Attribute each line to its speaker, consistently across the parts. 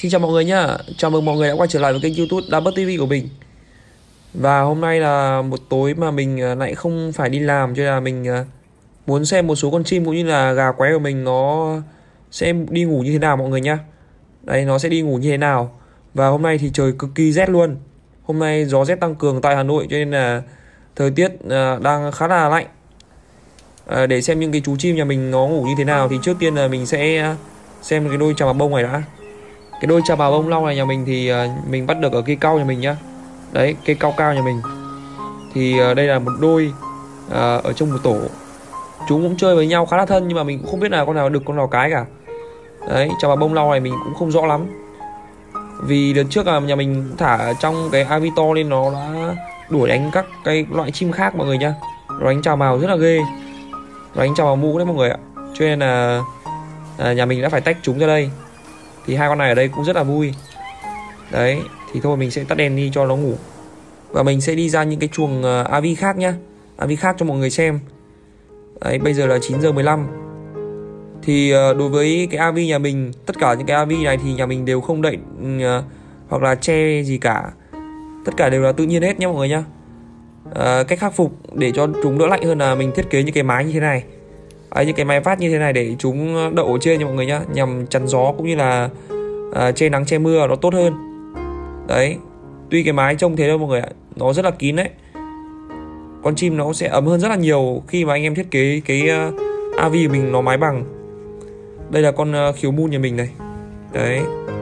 Speaker 1: Xin chào mọi người nhá. Chào mừng mọi người đã quay trở lại với kênh YouTube Double TV của mình. Và hôm nay là một tối mà mình lại không phải đi làm, cho nên là mình muốn xem một số con chim cũng như là gà qué của mình nó sẽ đi ngủ như thế nào mọi người nhá. Đấy, nó sẽ đi ngủ như thế nào. Và hôm nay thì trời cực kỳ rét luôn. Hôm nay gió rét tăng cường tại Hà Nội, cho nên là thời tiết đang khá là lạnh. Để xem những cái chú chim nhà mình nó ngủ như thế nào thì trước tiên là mình sẽ xem cái đôi trà bà bông này đã. Cái đôi trà bà bông lau này nhà mình thì mình bắt được ở cây cau nhà mình nhá. Đấy, cây cau cao nhà mình. Thì đây là một đôi ở trong một tổ. Chúng cũng chơi với nhau khá là thân, nhưng mà mình cũng không biết là con nào đực con nào cái cả. Đấy, trà bà bông lau này mình cũng không rõ lắm. Vì đợt trước là nhà mình thả trong cái avito nên nó đã đuổi đánh các cái loại chim khác mọi người nhá. Nó đánh trào mào rất là ghê. Nó đánh trào mào mũ đấy mọi người ạ. Cho nên là nhà mình đã phải tách chúng ra đây. Thì hai con này ở đây cũng rất là vui. Đấy, thì thôi mình sẽ tắt đèn đi cho nó ngủ. Và mình sẽ đi ra những cái chuồng AV khác nhá. AV khác cho mọi người xem. Đấy, bây giờ là 9 giờ 15. Thì đối với cái AV nhà mình, tất cả những cái AV này thì nhà mình đều không đậy hoặc là che gì cả. Tất cả đều là tự nhiên hết nhé mọi người nhá. Cách khắc phục để cho chúng đỡ lạnh hơn là mình thiết kế những cái mái như thế này. Những cái mái vát như thế này để chúng đậu ở trên nha mọi người nhá, nhằm chắn gió cũng như là che nắng che mưa nó tốt hơn. Đấy, tuy cái mái trông thế đâu mọi người ạ, nó rất là kín đấy. Con chim nó sẽ ấm hơn rất là nhiều khi mà anh em thiết kế cái AV của mình nó mái bằng. Đây là con khiếu mun nhà mình này. Đấy.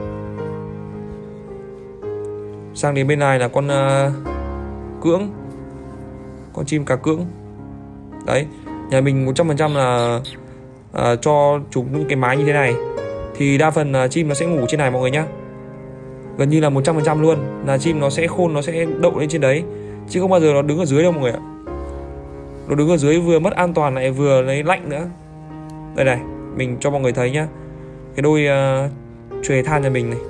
Speaker 1: Sang đến bên này là con cưỡng. Con chim cà cưỡng. Đấy, nhà mình 100% là cho chúng những cái mái như thế này. Thì đa phần chim nó sẽ ngủ trên này mọi người nhá. Gần như là 100% luôn. Là chim nó sẽ khôn, nó sẽ đậu lên trên đấy. Chứ không bao giờ nó đứng ở dưới đâu mọi người ạ. Nó đứng ở dưới vừa mất an toàn lại vừa lấy lạnh nữa. Đây này, mình cho mọi người thấy nhá. Cái đôi chòe than nhà mình này.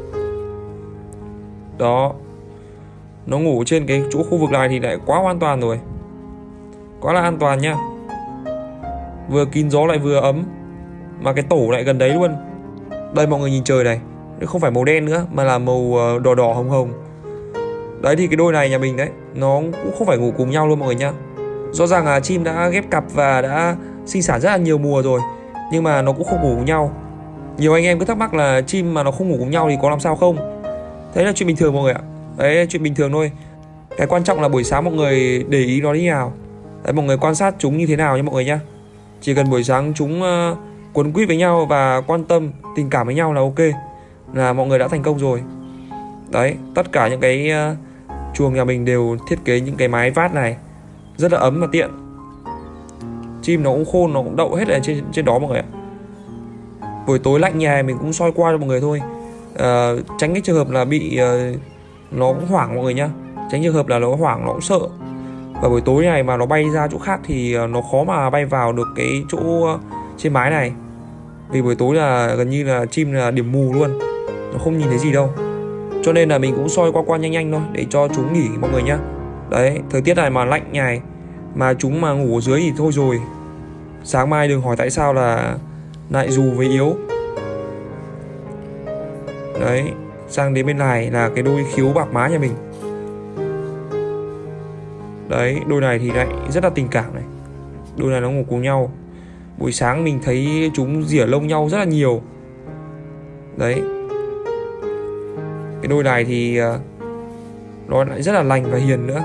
Speaker 1: Đó. Nó ngủ trên cái chỗ khu vực này thì lại quá an toàn rồi. Quá là an toàn nhá. Vừa kín gió lại vừa ấm. Mà cái tổ lại gần đấy luôn. Đây mọi người nhìn trời này, không phải màu đen nữa mà là màu đỏ đỏ hồng hồng. Đấy thì cái đôi này nhà mình đấy, nó cũng không phải ngủ cùng nhau luôn mọi người nhá. Rõ ràng là chim đã ghép cặp và đã sinh sản rất là nhiều mùa rồi, nhưng mà nó cũng không ngủ cùng nhau. Nhiều anh em cứ thắc mắc là chim mà nó không ngủ cùng nhau thì có làm sao không. Đấy là chuyện bình thường mọi người ạ. Đấy là chuyện bình thường thôi. Cái quan trọng là buổi sáng mọi người để ý nó như nào. Đấy, mọi người quan sát chúng như thế nào nha mọi người nhá. Chỉ cần buổi sáng chúng quấn quýt với nhau và quan tâm, tình cảm với nhau là ok, là mọi người đã thành công rồi. Đấy, tất cả những cái chuồng nhà mình đều thiết kế những cái mái vát này rất là ấm và tiện. Chim nó cũng khôn, nó cũng đậu hết ở trên đó mọi người ạ. Buổi tối lạnh nhà mình cũng soi qua cho mọi người thôi. Tránh cái trường hợp là bị nó cũng hoảng mọi người nhá. Tránh trường hợp là nó hoảng, nó cũng sợ. Và buổi tối này mà nó bay ra chỗ khác thì nó khó mà bay vào được cái chỗ trên mái này. Vì buổi tối là gần như là chim là điểm mù luôn, nó không nhìn thấy gì đâu. Cho nên là mình cũng soi qua nhanh nhanh thôi để cho chúng nghỉ mọi người nhá. Đấy, thời tiết này mà lạnh nhài mà chúng mà ngủ ở dưới thì thôi rồi. Sáng mai đừng hỏi tại sao là lại dù với yếu. Đấy, sang đến bên này là cái đôi khiếu bạc má nhà mình. Đấy, đôi này thì lại rất là tình cảm này. Đôi này nó ngủ cùng nhau. Buổi sáng mình thấy chúng rỉa lông nhau rất là nhiều. Đấy. Cái đôi này thì nó lại rất là lành và hiền nữa.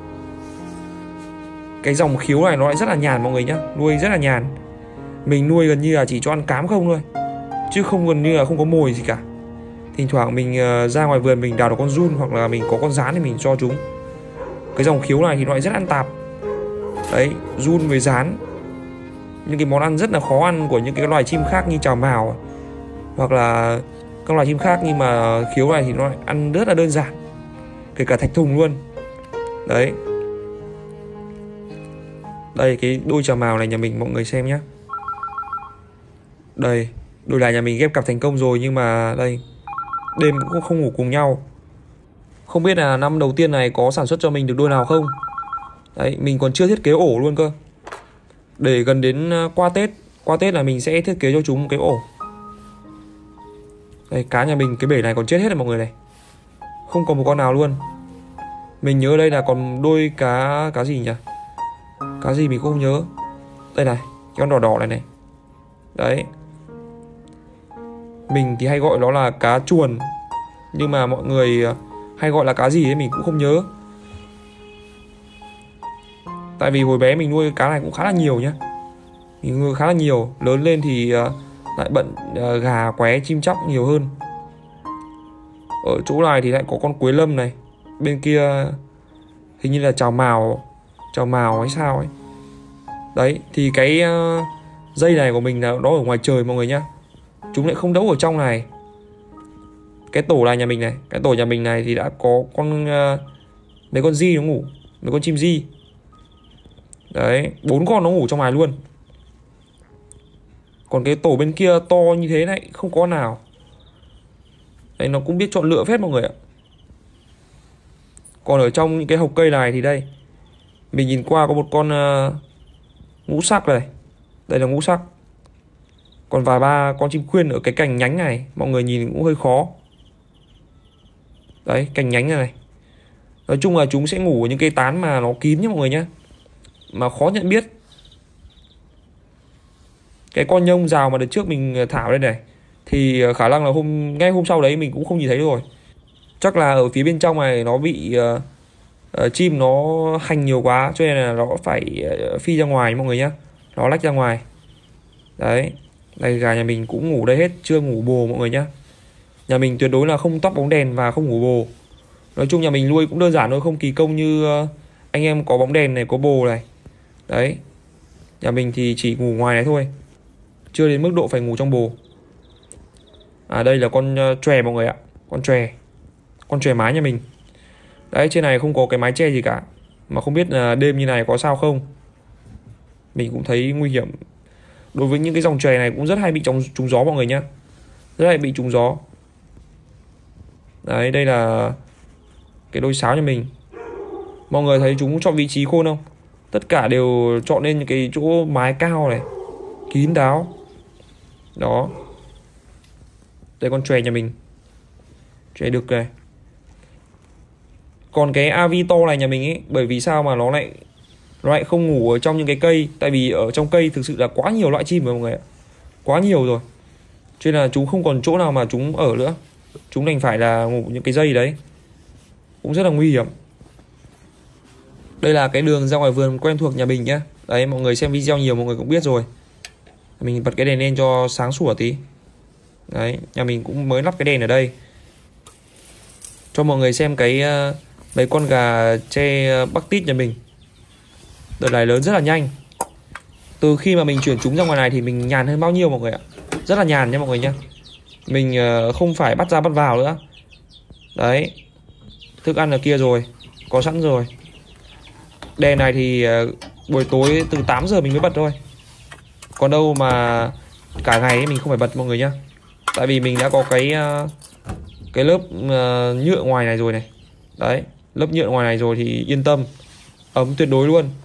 Speaker 1: Cái dòng khiếu này nó lại rất là nhàn mọi người nhá. Nuôi rất là nhàn. Mình nuôi gần như là chỉ cho ăn cám không thôi, chứ không gần như là không có mồi gì cả. Thỉnh thoảng mình ra ngoài vườn mình đào được con giun hoặc là mình có con rán thì mình cho chúng. Cái dòng khiếu này thì nó lại rất ăn tạp. Đấy, giun với rán, những cái món ăn rất là khó ăn của những cái loài chim khác như trào mào hoặc là các loài chim khác, nhưng mà khiếu này thì nó lại ăn rất là đơn giản, kể cả thạch thùng luôn. Đấy. Đây cái đôi trào mào này nhà mình mọi người xem nhé. Đây, đôi này nhà mình ghép cặp thành công rồi, nhưng mà đây đêm cũng không ngủ cùng nhau. Không biết là năm đầu tiên này có sản xuất cho mình được đôi nào không. Đấy, mình còn chưa thiết kế ổ luôn cơ. Để gần đến qua Tết là mình sẽ thiết kế cho chúng một cái ổ. Đây, cá nhà mình cái bể này còn chết hết rồi mọi người này. Không còn một con nào luôn. Mình nhớ đây là còn đôi cá gì nhỉ? Cá gì mình cũng không nhớ. Đây này, cái con đỏ đỏ này này. Đấy. Mình thì hay gọi nó là cá chuồn, nhưng mà mọi người hay gọi là cá gì ấy mình cũng không nhớ. Tại vì hồi bé mình nuôi cá này cũng khá là nhiều nhá. Mình nuôi khá là nhiều. Lớn lên thì lại bận gà, qué, chim chóc nhiều hơn. Ở chỗ này thì lại có con quế lâm này. Bên kia hình như là chào mào hay sao ấy. Đấy, thì cái dây này của mình là nó ở ngoài trời mọi người nhá. Chúng lại không đấu ở trong này. Cái tổ này nhà mình này, cái tổ nhà mình này thì đã có con mấy con di nó ngủ, mấy con chim di. Đấy, 4 con nó ngủ trong này luôn. Còn cái tổ bên kia to như thế này không có nào. Đấy, nó cũng biết chọn lựa phết mọi người ạ. Còn ở trong những cái hộc cây này thì đây, mình nhìn qua có một con ngũ sắc này. Đây là ngũ sắc. Còn vài ba con chim khuyên ở cái cành nhánh này, mọi người nhìn cũng hơi khó. Đấy, cành nhánh này, này. Nói chung là chúng sẽ ngủ ở những cây tán mà nó kín nhé mọi người nhé, mà khó nhận biết. Cái con nhông rào mà đợt trước mình thả lên này thì khả năng là ngay hôm sau đấy mình cũng không nhìn thấy rồi. Chắc là ở phía bên trong này nó bị chim nó hành nhiều quá, cho nên là nó phải phi ra ngoài mọi người nhé. Nó lách ra ngoài. Đấy. Đây, gà nhà mình cũng ngủ đây hết, chưa ngủ bồ mọi người nhé. Nhà mình tuyệt đối là không tóc bóng đèn và không ngủ bồ. Nói chung nhà mình nuôi cũng đơn giản thôi, không kỳ công như anh em có bóng đèn này, có bồ này. Đấy. Nhà mình thì chỉ ngủ ngoài này thôi, chưa đến mức độ phải ngủ trong bồ. À, đây là con chòe mọi người ạ. Con chòe mái nhà mình. Đấy, trên này không có cái mái che gì cả, mà không biết là đêm như này có sao không. Mình cũng thấy nguy hiểm. Đối với những cái dòng chòe này cũng rất hay bị trúng gió mọi người nhá. Rất hay bị trúng gió. Đấy, đây là cái đôi sáo nhà mình. Mọi người thấy chúng chọn vị trí khôn không? Tất cả đều chọn lên những cái chỗ mái cao này, kín đáo. Đó. Đây con chòe nhà mình. Chòe đực này. Còn cái Avito này nhà mình ấy, bởi vì sao mà nó lại không ngủ ở trong những cái cây. Tại vì ở trong cây thực sự là quá nhiều loại chim rồi mọi người ạ. Quá nhiều rồi. Cho nên là chúng không còn chỗ nào mà chúng ở nữa. Chúng đành phải là ngủ những cái dây đấy. Cũng rất là nguy hiểm. Đây là cái đường ra ngoài vườn quen thuộc nhà mình nhé. Đấy, mọi người xem video nhiều mọi người cũng biết rồi. Mình bật cái đèn lên cho sáng sủa tí. Đấy, nhà mình cũng mới lắp cái đèn ở đây. Cho mọi người xem cái mấy con gà tre Bắc Tít nhà mình. Đợt này lớn rất là nhanh. Từ khi mà mình chuyển chúng ra ngoài này thì mình nhàn hơn bao nhiêu mọi người ạ. Rất là nhàn nha mọi người nhé. Mình không phải bắt ra bắt vào nữa. Đấy. Thức ăn ở kia rồi, có sẵn rồi. Đèn này thì buổi tối từ 8 giờ mình mới bật thôi. Còn đâu mà cả ngày ấy mình không phải bật mọi người nhá. Tại vì mình đã có cái lớp nhựa ngoài này rồi này. Đấy, lớp nhựa ngoài này rồi thì yên tâm. Ấm tuyệt đối luôn.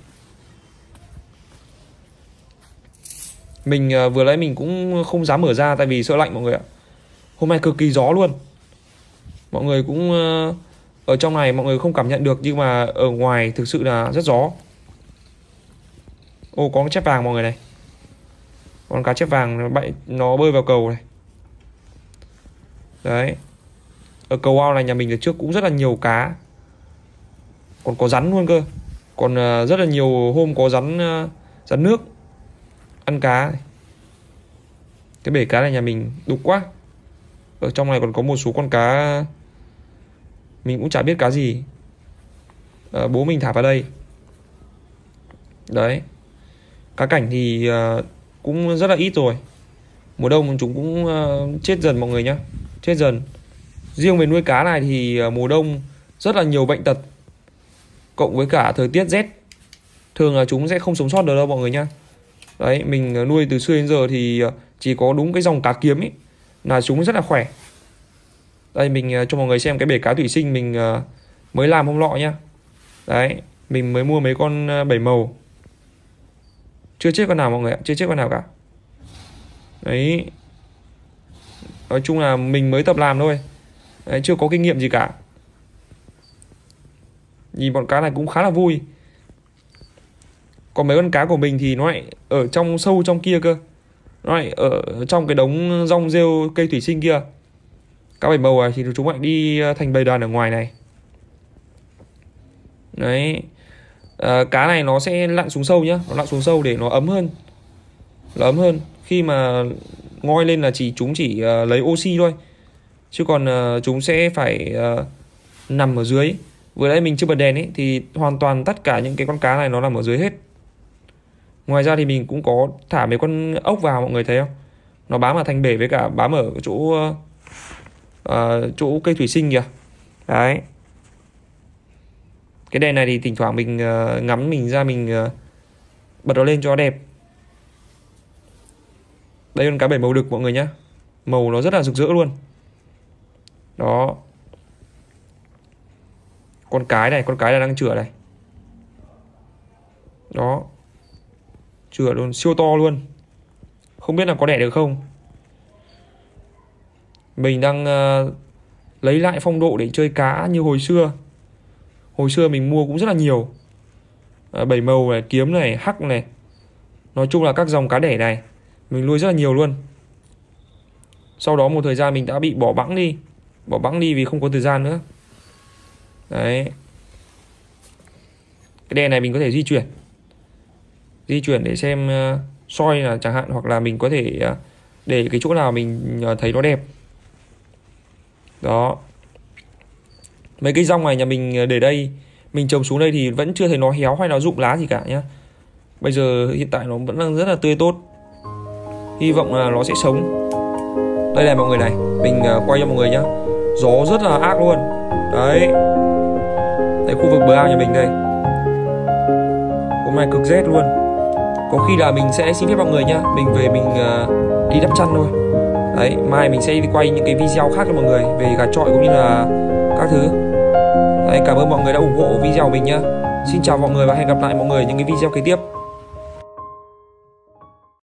Speaker 1: Mình vừa nãy mình cũng không dám mở ra tại vì sợ lạnh mọi người ạ. Hôm nay cực kỳ gió luôn. Mọi người cũng ở trong này mọi người không cảm nhận được, nhưng mà ở ngoài thực sự là rất gió. Ô, có con chép vàng mọi người này. Con cá chép vàng nó bơi vào cầu này. Đấy. Ở cầu ao này nhà mình từ trước cũng rất là nhiều cá. Còn có rắn luôn cơ. Còn rất là nhiều hôm có rắn nước ăn cá này. Cái bể cá này nhà mình đục quá. Ở trong này còn có một số con cá mình cũng chả biết cá gì. Bố mình thả vào đây. Đấy. Cá cảnh thì cũng rất là ít rồi. Mùa đông chúng cũng chết dần mọi người nhá. Chết dần. Riêng về nuôi cá này thì mùa đông rất là nhiều bệnh tật, cộng với cả thời tiết rét. Thường là chúng sẽ không sống sót được đâu mọi người nhá. Đấy, mình nuôi từ xưa đến giờ thì chỉ có đúng cái dòng cá kiếm ấy là chúng rất là khỏe. Đây, mình cho mọi người xem cái bể cá thủy sinh mình mới làm hôm nọ nhá. Đấy, mình mới mua mấy con 7 màu. Chưa chết con nào mọi người ạ, chưa chết con nào cả. Đấy. Nói chung là mình mới tập làm thôi. Đấy, chưa có kinh nghiệm gì cả. Nhìn bọn cá này cũng khá là vui. Còn mấy con cá của mình thì nó lại ở trong sâu trong kia cơ. Nó lại ở trong cái đống rong rêu cây thủy sinh kia. Cá bảy màu này thì chúng lại đi thành bầy đàn ở ngoài này. Đấy. Cá này nó sẽ lặn xuống sâu nhá. Nó lặn xuống sâu để nó ấm hơn. Nó ấm hơn. Khi mà ngoi lên là chúng chỉ lấy oxy thôi. Chứ còn chúng sẽ phải nằm ở dưới. Vừa nãy mình chưa bật đèn ấy thì hoàn toàn tất cả những cái con cá này nó nằm ở dưới hết. Ngoài ra thì mình cũng có thả mấy con ốc vào, mọi người thấy không? Nó bám ở thành bể với cả bám ở chỗ cây thủy sinh kìa. Đấy. Cái đèn này thì thỉnh thoảng mình ngắm mình ra mình bật nó lên cho đẹp. Đây con cá bảy màu đực mọi người nhá. Màu nó rất là rực rỡ luôn. Đó. Con cái này đang chửa này. Đó. Chửa luôn, siêu to luôn. Không biết là có đẻ được không. Mình đang lấy lại phong độ để chơi cá như hồi xưa. Hồi xưa mình mua cũng rất là nhiều. Bảy màu này, kiếm này, hắc này. Nói chung là các dòng cá đẻ này mình nuôi rất là nhiều luôn. Sau đó một thời gian mình đã bị bỏ bẵng đi. Bỏ bẵng đi vì không có thời gian nữa. Đấy. Cái đèn này mình có thể di chuyển. Di chuyển để xem soi là chẳng hạn. Hoặc là mình có thể để cái chỗ nào mình thấy nó đẹp. Đó. Mấy cái rong này nhà mình để đây, mình trồng xuống đây thì vẫn chưa thấy nó héo hay nó rụng lá gì cả nhá. Bây giờ hiện tại nó vẫn đang rất là tươi tốt. Hy vọng là nó sẽ sống. Đây này mọi người này, mình quay cho mọi người nhá. Gió rất là ác luôn. Đấy. Đấy, khu vực bờ ao nhà mình đây. Hôm nay cực rét luôn. Có khi là mình sẽ xin phép mọi người nhá. Mình về mình đi đắp chăn thôi. Đấy, mai mình sẽ đi quay những cái video khác cho mọi người về gà chọi cũng như là các thứ. Đấy, cảm ơn mọi người đã ủng hộ video của mình nhá. Xin chào mọi người và hẹn gặp lại mọi người những cái video kế tiếp.